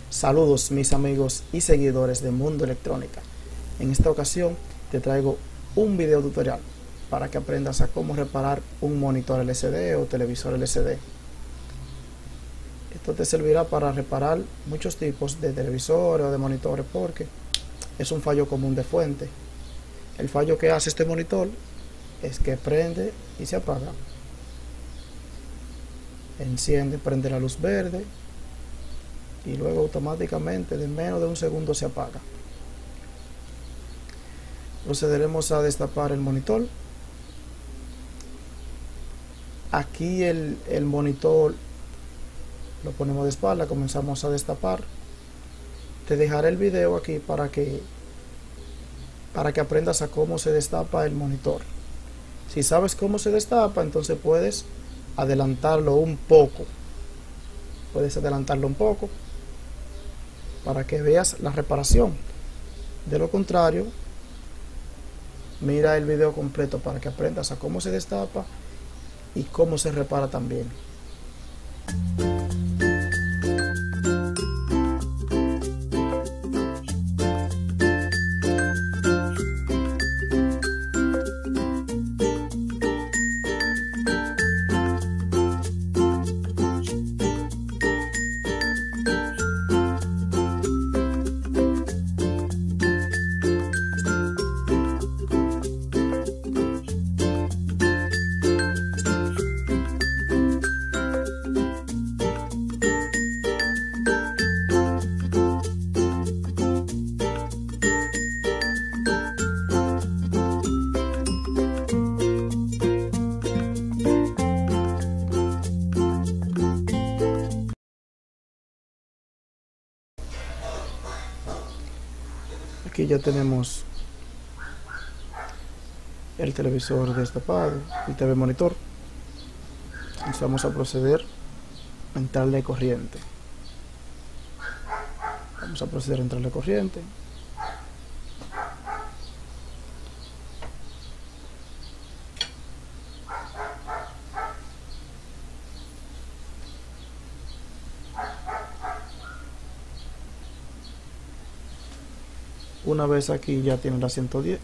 Saludos mis amigos y seguidores de Mundo Electrónica. En esta ocasión te traigo un video tutorial para que aprendas a cómo reparar un monitor LCD o televisor LCD. Esto te servirá para reparar muchos tipos de televisores o de monitores porque es un fallo común de fuente. El fallo que hace este monitor es que prende y se apaga. Enciende, prende la luz verde y luego automáticamente de menos de un segundo se apaga. Procederemos a destapar el monitor. Aquí el monitor lo ponemos de espalda, comenzamos a destapar. Te dejaré el video aquí para que aprendas a cómo se destapa el monitor. Si sabes cómo se destapa, entonces puedes adelantarlo un poco. Para que veas la reparación. De lo contrario, mira el video completo para que aprendas a cómo se destapa y cómo se repara también. Aquí ya tenemos el televisor destapado, el TV monitor. Entonces vamos a proceder a entrarle corriente. Una vez aquí ya tiene la 110.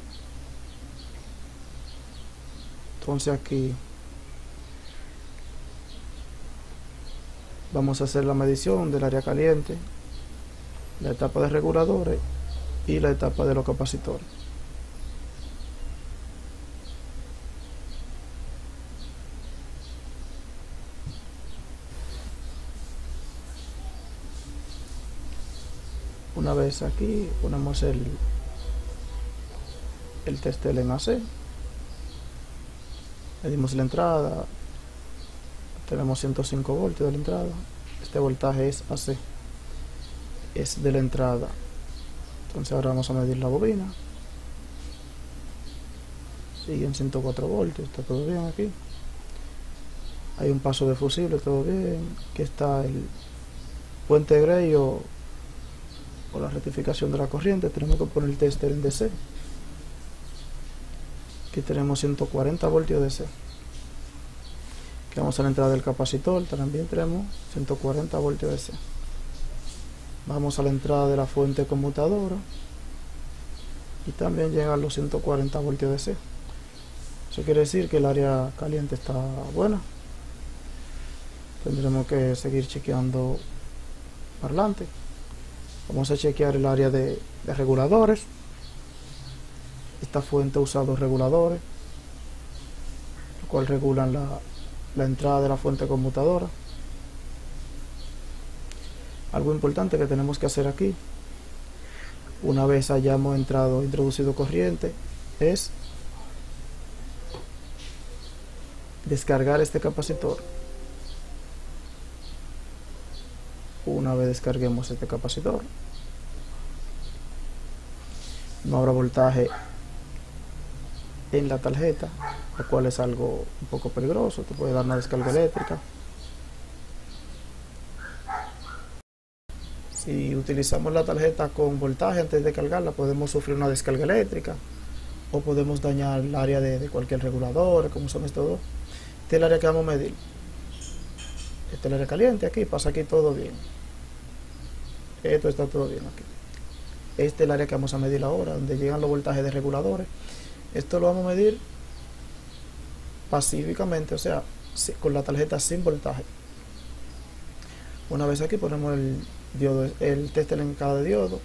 Entonces aquí vamos a hacer la medición del área caliente, la etapa de reguladores y la etapa de los capacitores. Una vez aquí ponemos el testel en AC, medimos la entrada, tenemos 105 voltios de la entrada. Este voltaje es AC, es de la entrada. Entonces ahora vamos a medir la bobina. Siguen 104 voltios, está todo bien aquí. Hay un paso de fusible, todo bien. Aquí está el puente gray o la rectificación de la corriente. Tenemos que poner el tester en DC. Aquí tenemos 140 voltios DC. Aquí vamos a la entrada del capacitor, también tenemos 140 voltios DC. Vamos a la entrada de la fuente conmutadora y también llegan los 140 voltios DC. Eso quiere decir que el área caliente está buena. Tendremos que seguir chequeando parlante. Vamos a chequear el área de reguladores. Esta fuente usa dos reguladores, los cuales regulan la entrada de la fuente conmutadora. Algo importante que tenemos que hacer aquí, una vez hayamos introducido corriente, es descargar este capacitor. Una vez descarguemos este capacitor, no habrá voltaje en la tarjeta, lo cual es algo un poco peligroso, te puede dar una descarga eléctrica. Si utilizamos la tarjeta con voltaje antes de cargarla, podemos sufrir una descarga eléctrica o podemos dañar el área de cualquier regulador, como son estos dos. Este es el área que vamos a medir. Este es el área caliente, aquí pasa aquí todo bien. Esto está todo bien aquí. Este es el área que vamos a medir ahora, donde llegan los voltajes de reguladores. Esto lo vamos a medir pacíficamente, o sea, con la tarjeta sin voltaje. Una vez aquí ponemos el diodo, el tester en cada diodo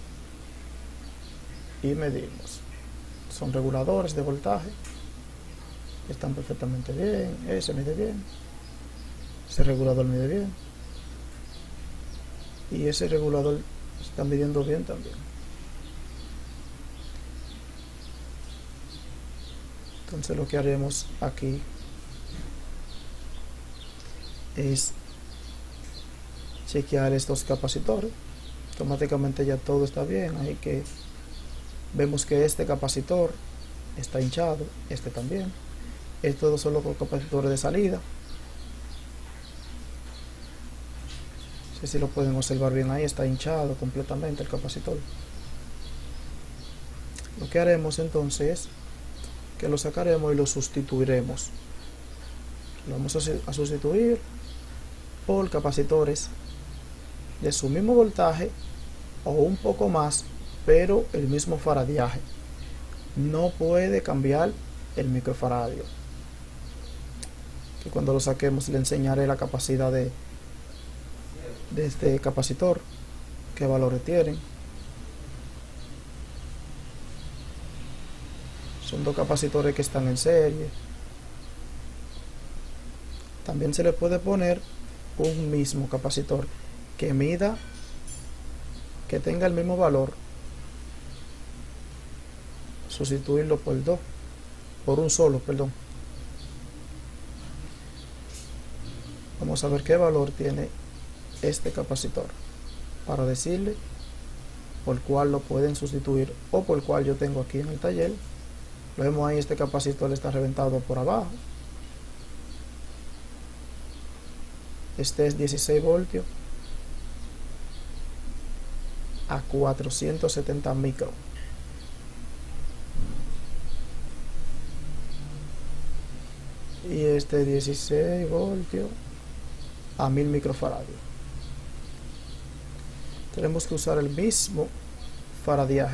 y medimos. Son reguladores de voltaje, están perfectamente bien. Ese mide bien, ese regulador mide bien y ese regulador está midiendo bien también. Entonces lo que haremos aquí es chequear estos capacitores. Automáticamente ya todo está bien. Ahí que vemos que este capacitor está hinchado, este también. Estos son los capacitores de salida. No sé si lo pueden observar bien, ahí está hinchado completamente el capacitor. Lo que haremos entonces es que lo sacaremos y lo sustituiremos. Lo vamos a sustituir por capacitores de su mismo voltaje o un poco más, pero el mismo faradiaje. No puede cambiar el microfaradio, que cuando lo saquemos le enseñaré la capacidad de este capacitor, qué valores tienen. Son dos capacitores que están en serie. También se le puede poner un mismo capacitor que mida, que tenga el mismo valor, sustituirlo por dos, por un solo, perdón. Vamos a ver qué valor tiene este capacitor para decirle por cuál lo pueden sustituir o por cuál yo tengo aquí en el taller. Lo vemos ahí, este capacitor está reventado por abajo. Este es 16 voltios a 470 micro. Y este 16 voltios a 1000 microfaradios. Tenemos que usar el mismo faradiaje.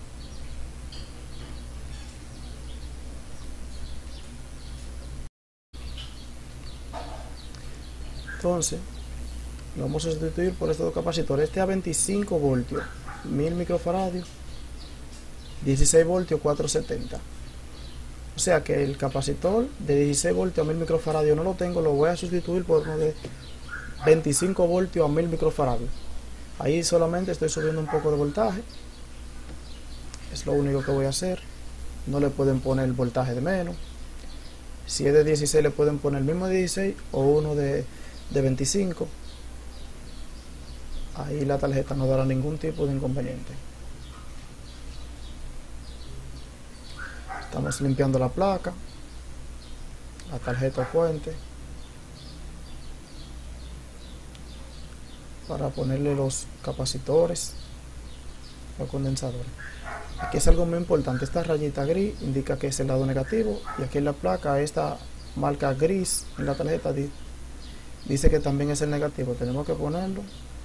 Entonces lo vamos a sustituir por estos dos capacitores. Este a 25 voltios, 1000 microfaradios, 16 voltios, 470. O sea que el capacitor de 16 voltios a 1000 microfaradios no lo tengo, lo voy a sustituir por uno de 25 voltios a 1000 microfaradios. Ahí solamente estoy subiendo un poco de voltaje. Es lo único que voy a hacer. No le pueden poner el voltaje de menos. Si es de 16 le pueden poner el mismo de 16 o uno de 25. Ahí la tarjeta no dará ningún tipo de inconveniente. Estamos limpiando la placa, la tarjeta fuente, para ponerle los capacitores, los condensadores. Aquí es algo muy importante, esta rayita gris indica que es el lado negativo, y aquí en la placa esta marca gris en la tarjeta dice que también es el negativo. Tenemos que ponerlo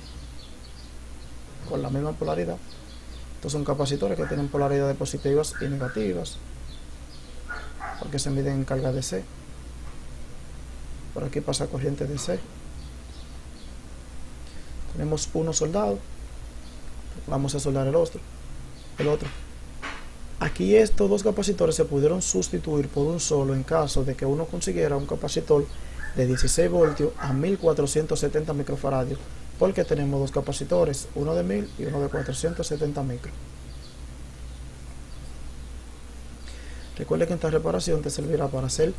con la misma polaridad. Estos son capacitores que tienen polaridades positivas y negativas, porque se miden en carga DC. Por aquí pasa corriente DC. Tenemos uno soldado. Vamos a soldar el otro. Aquí estos dos capacitores se pudieron sustituir por un solo en caso de que uno consiguiera un capacitor de 16 voltios a 1470 microfaradios, porque tenemos dos capacitores, uno de 1000 y uno de 470 micro. Recuerde que esta reparación te servirá para hacer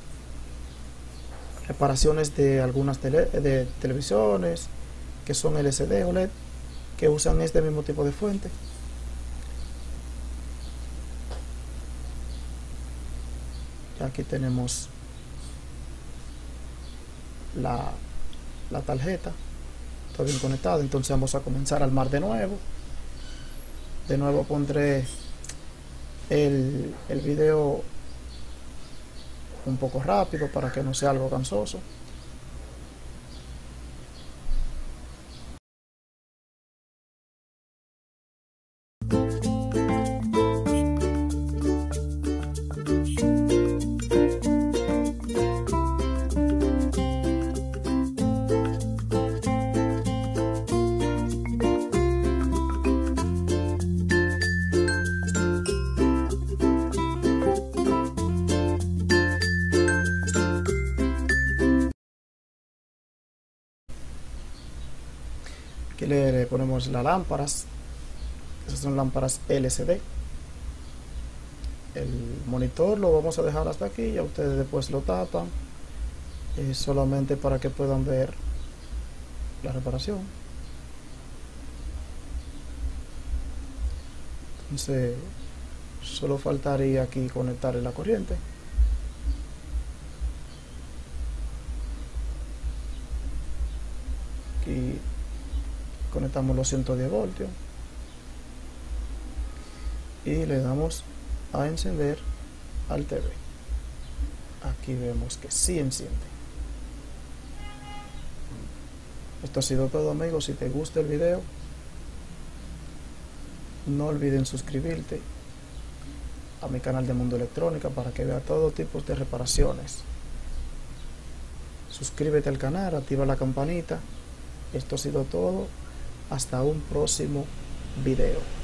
reparaciones de algunas televisiones que son LCD o LED, que usan este mismo tipo de fuente. Ya aquí tenemos la tarjeta, está bien conectada. Entonces vamos a comenzar a armar de nuevo. De nuevo pondré el video un poco rápido para que no sea algo cansoso. Aquí le ponemos las lámparas. Esas son lámparas LCD. El monitor lo vamos a dejar hasta aquí, ya ustedes después lo tapan, solamente para que puedan ver la reparación. Entonces solo faltaría aquí conectarle la corriente. Aquí conectamos los 110 voltios y le damos a encender al TV. Aquí vemos que sí enciende. Esto ha sido todo, amigos. Si te gusta el video, no olviden suscribirte a mi canal de Mundo Electrónica para que vea todo tipo de reparaciones. Suscríbete al canal, activa la campanita. Esto ha sido todo. Hasta un próximo video.